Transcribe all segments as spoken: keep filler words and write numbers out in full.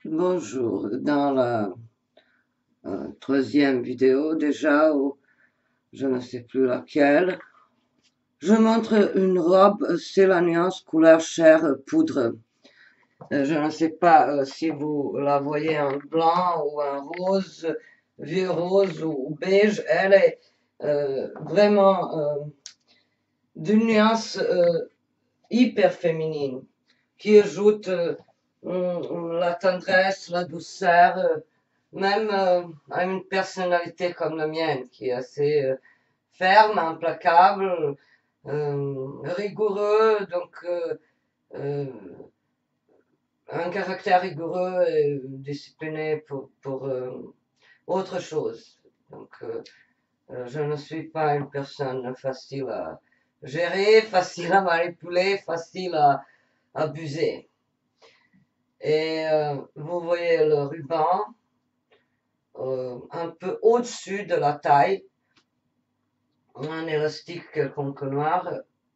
Bonjour, dans la euh, troisième vidéo déjà, ou je ne sais plus laquelle, je montre une robe, c'est la nuance couleur chair poudre. Euh, je ne sais pas euh, si vous la voyez en blanc ou en rose, vieux rose ou, ou beige, elle est euh, vraiment euh, d'une nuance euh, hyper féminine, qui ajoute euh, la tendresse, la douceur, euh, même euh, à une personnalité comme la mienne, qui est assez euh, ferme, implacable, euh, rigoureux, donc euh, euh, un caractère rigoureux et discipliné pour, pour euh, autre chose. Donc euh, euh, je ne suis pas une personne facile à gérer, facile à manipuler, facile à abuser. Et euh, vous voyez le ruban euh, un peu au-dessus de la taille, un élastique quelconque noir,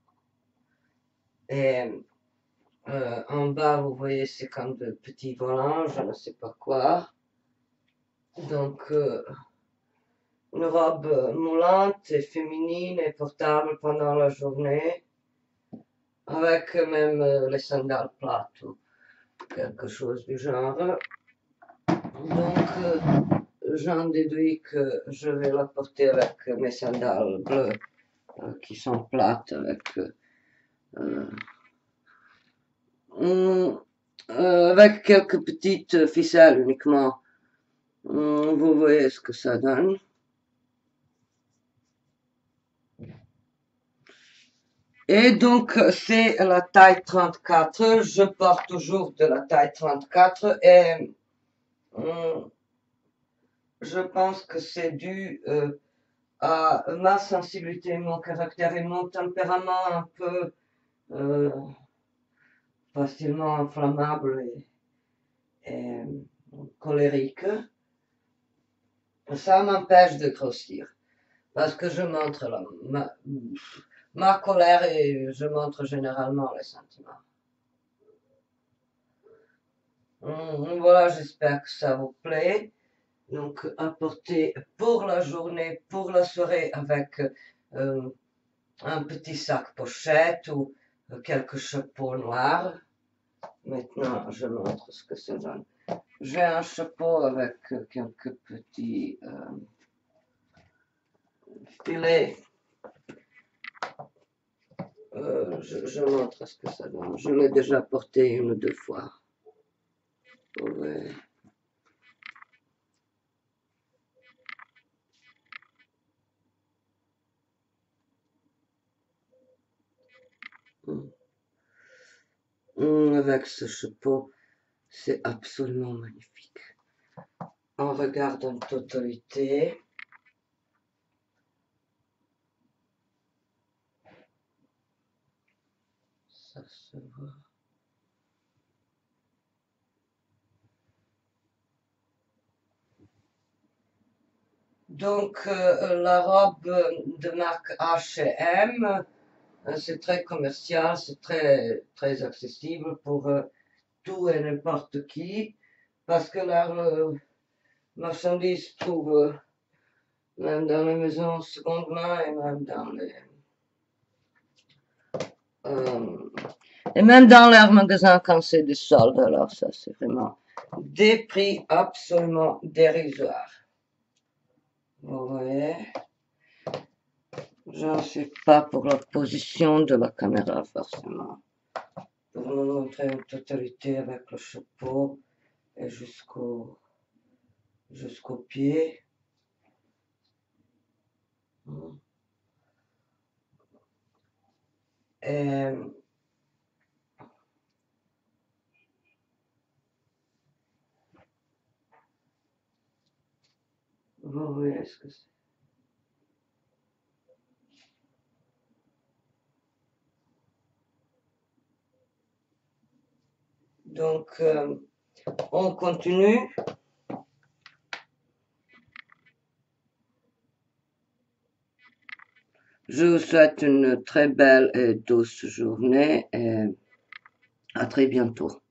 et euh, en bas vous voyez c'est comme de petits volants, je ne sais pas quoi. Donc euh, une robe moulante et féminine et portable pendant la journée, avec même euh, les sandales plates ou quelque chose du genre. Donc euh, j'en déduis que je vais la porter avec mes sandales bleues euh, qui sont plates avec euh, euh, avec quelques petites ficelles uniquement. Euh, vous voyez ce que ça donne. Et donc c'est la taille trente-quatre, je porte toujours de la taille trente-quatre et euh, je pense que c'est dû euh, à ma sensibilité, mon caractère et mon tempérament un peu euh, facilement inflammable et, et colérique. Ça m'empêche de grossir parce que je montre la, ma, ma colère et je montre généralement les sentiments. Hum, Voilà, j'espère que ça vous plaît. Donc, apporter pour la journée, pour la soirée, avec euh, un petit sac pochette ou euh, quelques chapeaux noirs. Maintenant, je montre ce que ça donne. J'ai un chapeau avec euh, quelques petits euh, filets. Euh, je, je montre ce que ça donne. Je l'ai déjà porté une ou deux fois. Ouais. Hum, Avec ce chapeau, c'est absolument magnifique. On regarde en totalité. Ça se voit. Donc, euh, la robe de marque H et M, euh, c'est très commercial, c'est très, très accessible pour euh, tout et n'importe qui, parce que la euh, marchandise trouve euh, même dans les maisons seconde main et même dans les euh, et même dans leurs magasins quand c'est des soldes. Alors ça, c'est vraiment des prix absolument dérisoires. Vous voyez, je ne sais pas pour la position de la caméra forcément. Pour vous montrer une totalité avec le chapeau et jusqu'au jusqu'au pied. Et vous voyez ce que c'est. Donc, euh, on continue. Je vous souhaite une très belle et douce journée et à très bientôt.